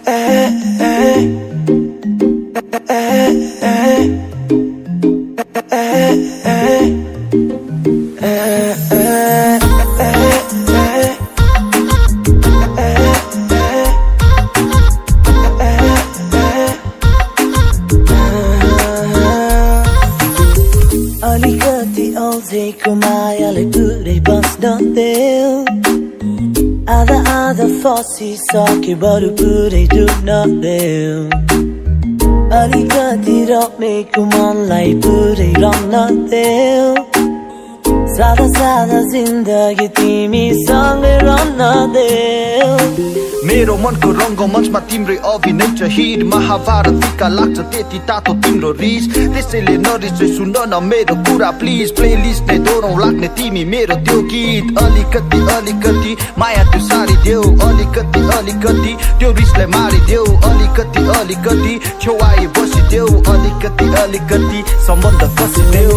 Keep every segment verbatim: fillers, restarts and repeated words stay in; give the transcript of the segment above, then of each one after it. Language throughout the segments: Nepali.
अलिकति अल्झेको मायाले पुरै बस्न देऊ आधा आधा फसिसके बरु पुरै डुब्न देऊ अलिकति रमेको मनलाई पुरै रम्न देऊ सादा सादा जिन्दगी तिमीसँगै रम्न देऊ मेरो मनको रङ्गमञ्चमा तिम्रै अभिनय छ हिट महाभारत फिका लाग्छ त्यति तातो तिम्रो रिस त्यसैले नरिसाइ सुन न मेरो कुरा प्लिज प्लेलिस्ट नै दोहोरौँ लाग्ने तिमी मेरो त्यो गीत अलिकति अलिकति माया त्यो सारिदेऊ अलिकति अलिकति त्यो रिसलाई मारिदेऊ अलिकति अलिकति छेउआइ बसिदेऊ अलिकति अलिकति सम्बन्ध कसिदेऊ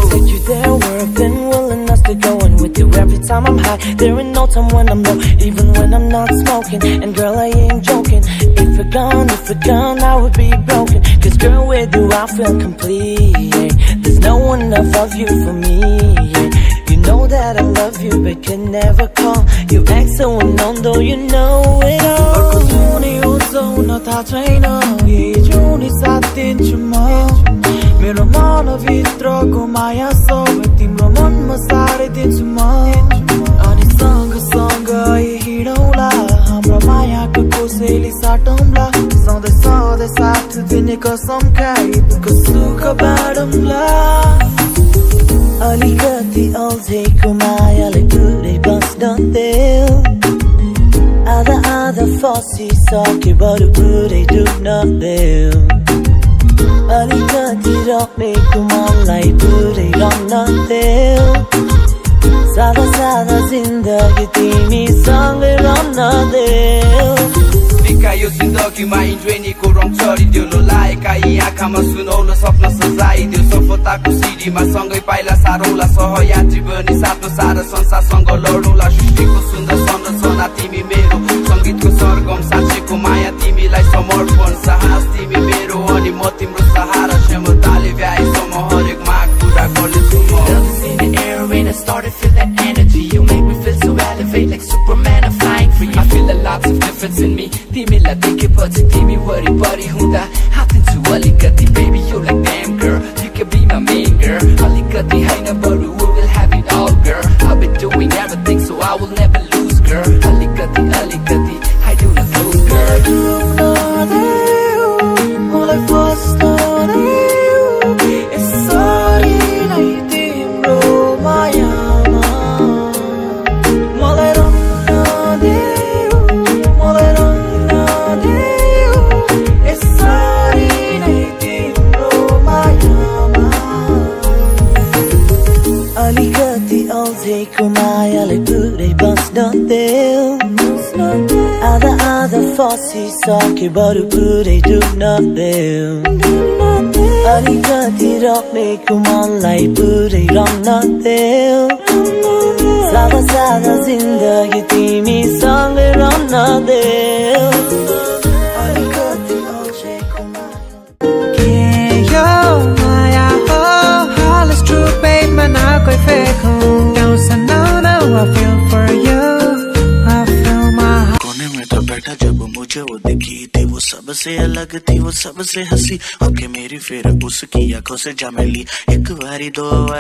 Every time I'm high, there ain't no time when I'm low, even when I'm not smoking. And girl, I ain't joking. If we're gone, if we're gone, I would be broken. Cause girl, with you I feel complete, yeah. There's no one above you for me, yeah. You know that I love you, but can never call. You act so unknown, though you know it all. मेरो मनभित्रको माया सबै तिम्रो मनमा सारिदिन्छु म अनि सँगसँगै हिँडौँला हाम्रो मायाको कोसेली साटौँला सधैँ सधैँ साथ दिने कसम खाई दुःख सुख बाँडौँला अलिकति अल्झेको मायाले पुरै बस्न देऊ आधा आधा फसिसके बरु पुरै डुब्न देऊ अलिकति रमेको मनलाई पुरै रम्न देऊ सादा सादा जिन्दगी तिमीसँगै रम्न देऊ बिकायो जिन्दगीमा इन्ड्रेनीको रङ चढिदियो लो लाएका यी आँखामा सुनौल सपना सजाइदियो सफलताको सिडीमा सँगै पाइला सारौला सहयात्री बनी साथमा सारा संसारसँग लडौला सृष्टिको सुन्दर संरचना तिमी मेरो सङ्गीतको सरगम साँचेको माया तिमीलाई समर्पण साहस तिमी मेरो अनि म तिम्रो सहारा क्षमताले भ्याएसम्म हरेक माग पुरा गर्नेछु म I started feel that energy. You make me feel so elevate like Superman. I'm flying free. I feel a lot of difference in me. तिमीलाई देखेपछि तिमी वरिपरि हुँदा हातिन्छु अलिकति baby you like damn girl. You can be my main girl. अलिकति हैन बरु we will have it all girl. I've been doing everything so I will never lose girl. अलिकति अलिकति I do not lose girl. मलाई फस्न देऊ यसरी नै तिम्रो मायामा मलाई रम्न देऊ मलाई रम्न देऊ यसरी नै तिम्रो मायामा अलिकति अल्झेको मायाले पुरै बस्न देऊ आधा आधा फसिसके बरु पुरै डुब्न देऊ अलिकति रमेको मनलाई पुरै रम्न देऊ सादा सादा जिन्दगी तिमीसँगै रम्न देऊ अलिकति अल्झेको माया के यो माया हो all is true babe मैं ना कोई fake हूँ don't say no no I feel for you I feel my heart कोने में तो बैठा जब मुझे वो दिखी थी वो सबसे अलग थी वो सबसे हंसी आंखें मेरी फिर उसकी आंखों से जा मिली एक बारी दो बारी